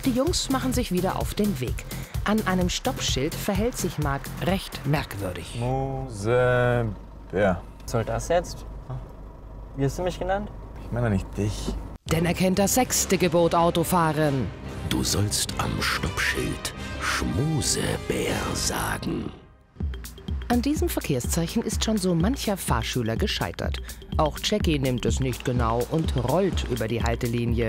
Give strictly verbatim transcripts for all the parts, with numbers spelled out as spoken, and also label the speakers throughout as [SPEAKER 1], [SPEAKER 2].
[SPEAKER 1] Die Jungs machen sich wieder auf den Weg. An einem Stoppschild verhält sich Mark recht merkwürdig.
[SPEAKER 2] Mosebär.
[SPEAKER 3] Was soll das jetzt? Wie hast du mich genannt?
[SPEAKER 2] Ich meine nicht dich.
[SPEAKER 1] Denn er kennt das sechste Gebot Autofahren.
[SPEAKER 4] Du sollst am Stoppschild Schmusebär sagen.
[SPEAKER 1] An diesem Verkehrszeichen ist schon so mancher Fahrschüler gescheitert. Auch Jackie nimmt es nicht genau und rollt über die Haltelinie.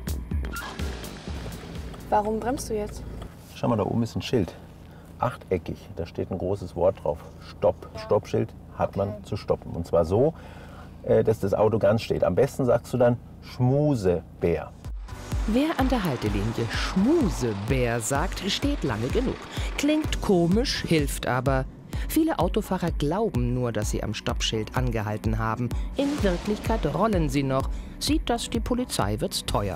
[SPEAKER 5] Warum bremst du jetzt?
[SPEAKER 6] Schau mal, da oben ist ein Schild. Achteckig. Da steht ein großes Wort drauf. Stopp. Stoppschild hat man okay. zu stoppen. Und zwar so, dass das Auto ganz steht. Am besten sagst du dann Schmusebär.
[SPEAKER 1] Wer an der Haltelinie Schmusebär sagt, steht lange genug. Klingt komisch, hilft aber. Viele Autofahrer glauben nur, dass sie am Stoppschild angehalten haben. In Wirklichkeit rollen sie noch. Sieht das die Polizei, wird's teuer.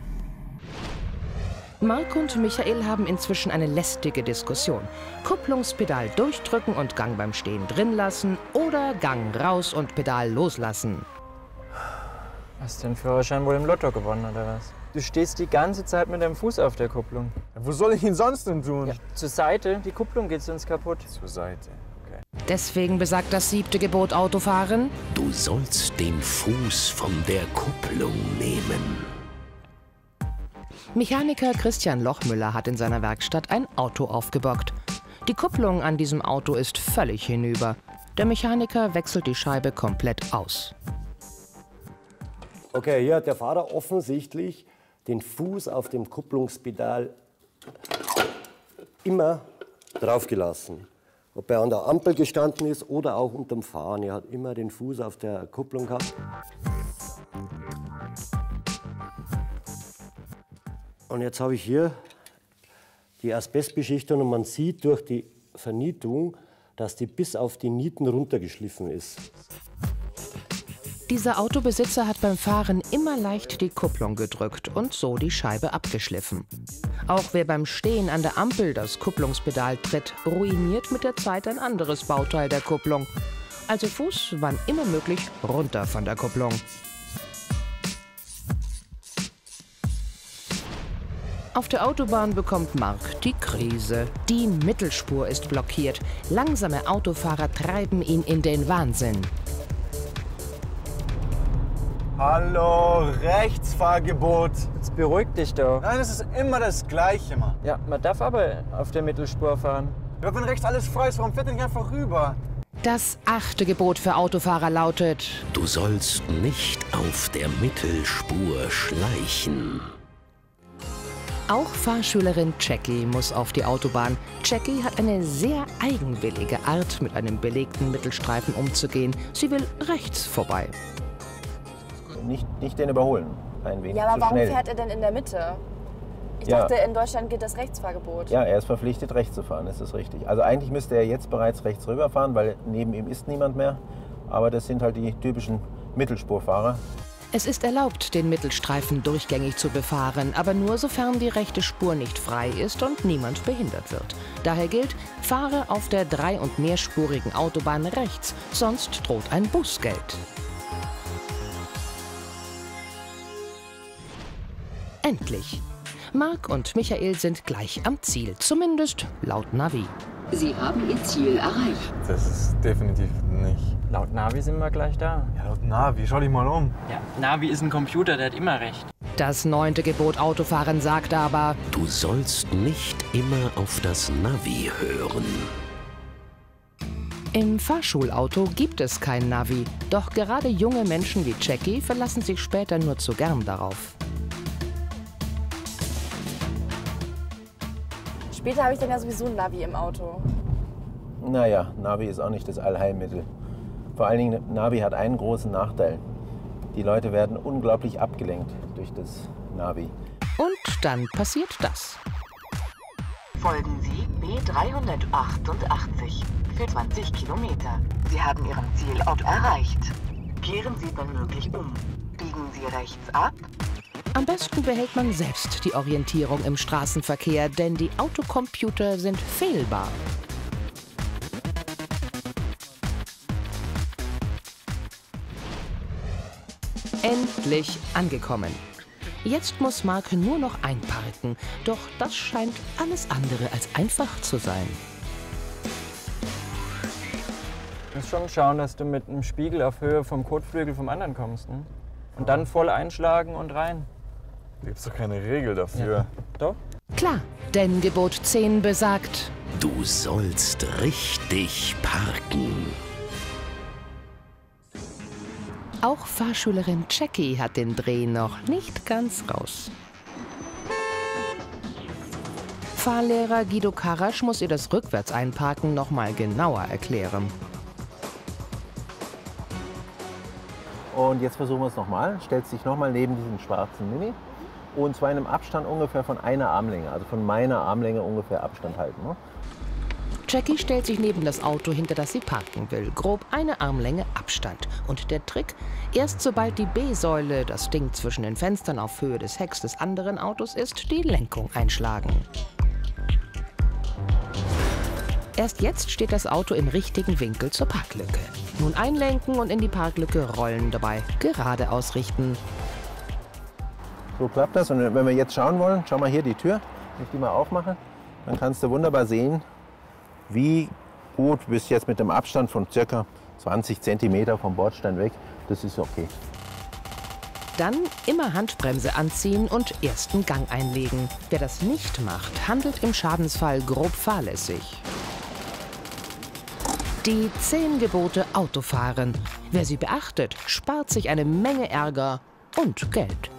[SPEAKER 1] Mark und Michael haben inzwischen eine lästige Diskussion. Kupplungspedal durchdrücken und Gang beim Stehen drin lassen oder Gang raus und Pedal loslassen.
[SPEAKER 3] Hast du den Führerschein wohl im Lotto gewonnen, oder was? Du stehst die ganze Zeit mit deinem Fuß auf der Kupplung.
[SPEAKER 2] Ja, wo soll ich ihn sonst denn tun?
[SPEAKER 3] Ja, zur Seite, die Kupplung geht sonst kaputt.
[SPEAKER 2] Zur Seite, okay.
[SPEAKER 1] Deswegen besagt das siebte Gebot Autofahren:
[SPEAKER 4] Du sollst den Fuß von der Kupplung nehmen.
[SPEAKER 1] Mechaniker Christian Lochmüller hat in seiner Werkstatt ein Auto aufgebockt. Die Kupplung an diesem Auto ist völlig hinüber. Der Mechaniker wechselt die Scheibe komplett aus.
[SPEAKER 7] Okay, hier hat der Fahrer offensichtlich den Fuß auf dem Kupplungspedal immer drauf gelassen. Ob er an der Ampel gestanden ist oder auch unterm Fahren. Er hat immer den Fuß auf der Kupplung gehabt. Und jetzt habe ich hier die Asbestbeschichtung und man sieht durch die Vernietung, dass die bis auf die Nieten runtergeschliffen ist.
[SPEAKER 1] Dieser Autobesitzer hat beim Fahren immer leicht die Kupplung gedrückt und so die Scheibe abgeschliffen. Auch wer beim Stehen an der Ampel das Kupplungspedal tritt, ruiniert mit der Zeit ein anderes Bauteil der Kupplung. Also Fuß, wann immer möglich, runter von der Kupplung. Auf der Autobahn bekommt Mark die Krise. Die Mittelspur ist blockiert. Langsame Autofahrer treiben ihn in den Wahnsinn.
[SPEAKER 2] Hallo, Rechtsfahrgebot.
[SPEAKER 3] Jetzt beruhig dich doch.
[SPEAKER 2] Nein, es ist immer das Gleiche, Mann.
[SPEAKER 3] Ja, man darf aber auf der Mittelspur fahren.
[SPEAKER 2] Ja, wenn rechts alles frei ist, warum fährt er nicht einfach rüber?
[SPEAKER 1] Das achte Gebot für Autofahrer lautet:
[SPEAKER 4] Du sollst nicht auf der Mittelspur schleichen.
[SPEAKER 1] Auch Fahrschülerin Jackie muss auf die Autobahn. Jackie hat eine sehr eigenwillige Art, mit einem belegten Mittelstreifen umzugehen. Sie will rechts vorbei.
[SPEAKER 6] Nicht, nicht den überholen, ein wenig
[SPEAKER 5] Ja, aber
[SPEAKER 6] zu
[SPEAKER 5] warum
[SPEAKER 6] schnell.
[SPEAKER 5] fährt er denn in der Mitte? Ich
[SPEAKER 6] Ja.
[SPEAKER 5] dachte, in Deutschland gilt das Rechtsfahrgebot.
[SPEAKER 6] Ja, er ist verpflichtet, rechts zu fahren, das ist richtig. Also eigentlich müsste er jetzt bereits rechts rüberfahren, weil neben ihm ist niemand mehr. Aber das sind halt die typischen Mittelspurfahrer.
[SPEAKER 1] Es ist erlaubt, den Mittelstreifen durchgängig zu befahren, aber nur sofern die rechte Spur nicht frei ist und niemand behindert wird. Daher gilt, fahre auf der drei- und mehrspurigen Autobahn rechts, sonst droht ein Bußgeld. Endlich! Mark und Michael sind gleich am Ziel, zumindest laut Navi.
[SPEAKER 8] Sie haben Ihr Ziel erreicht.
[SPEAKER 2] Das ist definitiv nicht.
[SPEAKER 3] Laut Navi sind wir gleich da.
[SPEAKER 2] Ja, laut Navi, schau dich mal um.
[SPEAKER 3] Ja, Navi ist ein Computer, der hat immer recht.
[SPEAKER 1] Das neunte Gebot Autofahren sagt aber:
[SPEAKER 4] Du sollst nicht immer auf das Navi hören.
[SPEAKER 1] Im Fahrschulauto gibt es kein Navi, doch gerade junge Menschen wie Jackie verlassen sich später nur zu gern darauf.
[SPEAKER 5] Später habe ich dann ja sowieso ein Navi im Auto.
[SPEAKER 6] Naja, Navi ist auch nicht das Allheilmittel. Vor allen Dingen, Navi hat einen großen Nachteil. Die Leute werden unglaublich abgelenkt durch das Navi.
[SPEAKER 1] Und dann passiert das.
[SPEAKER 8] Folgen Sie B dreihundertachtundachtzig für zwanzig Kilometer. Sie haben Ihren Zielort erreicht. Kehren Sie wenn möglich um. Biegen Sie rechts ab.
[SPEAKER 1] Am besten behält man selbst die Orientierung im Straßenverkehr, denn die Autocomputer sind fehlbar. Endlich angekommen. Jetzt muss Marc nur noch einparken. Doch das scheint alles andere als einfach zu sein.
[SPEAKER 3] Du musst schon schauen, dass du mit einem Spiegel auf Höhe vom Kotflügel vom anderen kommst. Ne? Und dann voll einschlagen und rein.
[SPEAKER 2] Da gibt's doch keine Regel dafür.
[SPEAKER 3] Ja. Doch?
[SPEAKER 1] Klar, denn Gebot zehn besagt:
[SPEAKER 4] Du sollst richtig parken.
[SPEAKER 1] Auch Fahrschülerin Jackie hat den Dreh noch nicht ganz raus. Fahrlehrer Guido Karasch muss ihr das Rückwärtseinparken noch mal genauer erklären.
[SPEAKER 6] Und jetzt versuchen wir es nochmal. Stellst dich nochmal neben diesen schwarzen Mini. Und zwar in einem Abstand ungefähr von einer Armlänge, also von meiner Armlänge ungefähr Abstand halten. Ne?
[SPEAKER 1] Jackie stellt sich neben das Auto, hinter das sie parken will. Grob eine Armlänge Abstand. Und der Trick? Erst sobald die B-Säule, das Ding zwischen den Fenstern auf Höhe des Hecks des anderen Autos ist, die Lenkung einschlagen. Erst jetzt steht das Auto im richtigen Winkel zur Parklücke. Nun einlenken und in die Parklücke rollen, dabei gerade ausrichten.
[SPEAKER 6] So klappt das. Und wenn wir jetzt schauen wollen, schau mal hier die Tür, wenn ich die mal aufmache, dann kannst du wunderbar sehen, wie gut du bist jetzt mit dem Abstand von ca. zwanzig Zentimeter vom Bordstein weg. Das ist okay.
[SPEAKER 1] Dann immer Handbremse anziehen und ersten Gang einlegen. Wer das nicht macht, handelt im Schadensfall grob fahrlässig. Die zehn Gebote Autofahren. Wer sie beachtet, spart sich eine Menge Ärger und Geld.